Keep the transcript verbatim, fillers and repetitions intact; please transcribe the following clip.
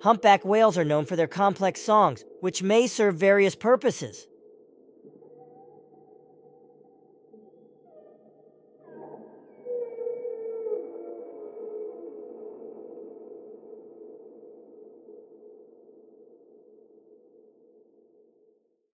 Humpback whales are known for their complex songs, which may serve various purposes.